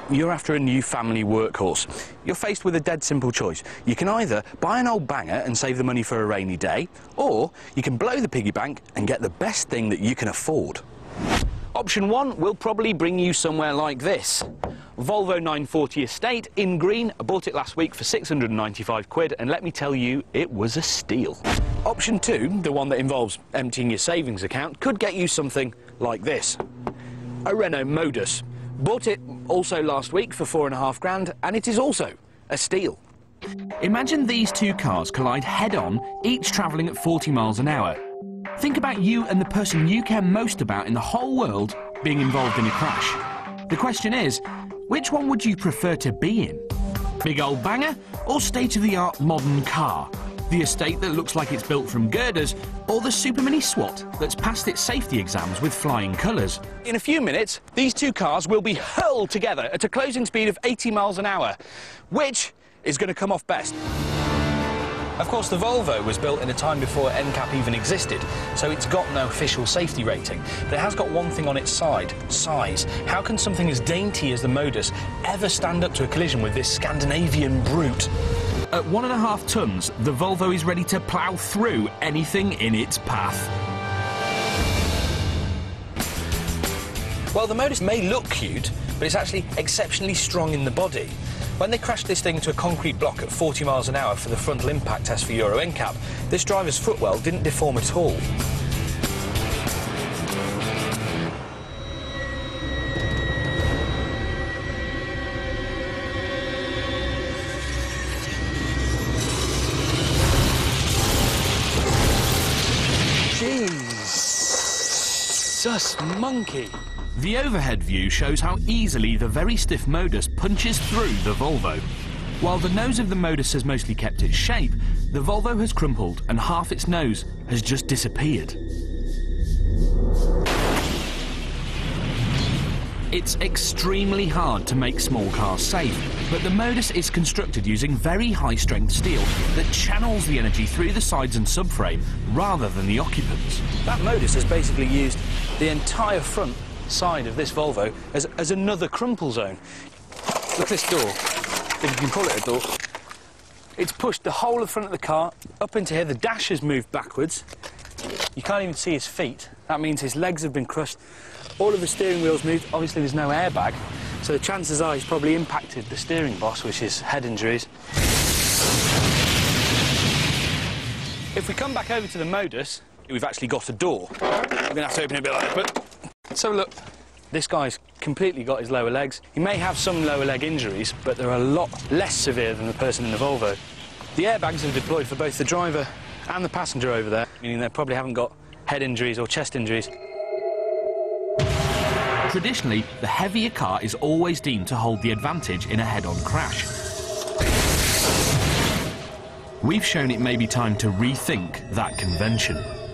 you're after a new family workhorse. You're faced with a dead simple choice. You can either buy an old banger and save the money for a rainy day, or you can blow the piggy bank and get the best thing that you can afford. Option 1 will probably bring you somewhere like this. Volvo 940 Estate in green. I bought it last week for 695 quid, and let me tell you, it was a steal. Option 2, the one that involves emptying your savings account, could get you something like this. A Renault Modus. Bought it also last week for £4.5 grand, and it is also a steal. Imagine these two cars collide head-on, each travelling at 40 miles an hour. Think about you and the person you care most about in the whole world being involved in a crash. The question is, which one would you prefer to be in? Big old banger or state-of-the-art modern car? The estate that looks like it's built from girders, or the Super Mini SWAT that's passed its safety exams with flying colours? In a few minutes, these two cars will be hurled together at a closing speed of 80 miles an hour. Which is going to come off best? Of course, the Volvo was built in a time before NCAP even existed, so it's got no official safety rating. But it has got one thing on its side: size. How can something as dainty as the Modus ever stand up to a collision with this Scandinavian brute? At 1.5 tonnes, the Volvo is ready to plough through anything in its path. Well, the Modus may look cute, but it's actually exceptionally strong in the body. When they crashed this thing into a concrete block at 40 miles an hour for the frontal impact test for Euro NCAP, this driver's footwell didn't deform at all. Jesus monkey! The overhead view shows how easily the very stiff Modus punches through the Volvo. While the nose of the Modus has mostly kept its shape, the Volvo has crumpled and half its nose has just disappeared. It's extremely hard to make small cars safe, but the Modus is constructed using very high-strength steel that channels the energy through the sides and subframe rather than the occupants. That Modus has basically used the entire front side of this Volvo as another crumple zone. Look at this door, if you can call it a door. It's pushed the whole of the front of the car up into here. The dash has moved backwards. You can't even see his feet. That means his legs have been crushed. All of the steering wheels moved. Obviously there's no airbag, so the chances are he's probably impacted the steering boss, which is head injuries. If we come back over to the Modus, we've actually got a door. I'm going to have to open it a bit like that, but... So look, this guy's completely got his lower legs. He may have some lower leg injuries, but they're a lot less severe than the person in the Volvo. The airbags are deployed for both the driver and the passenger over there, meaning they probably haven't got head injuries or chest injuries. Traditionally, the heavier car is always deemed to hold the advantage in a head-on crash. We've shown it may be time to rethink that convention.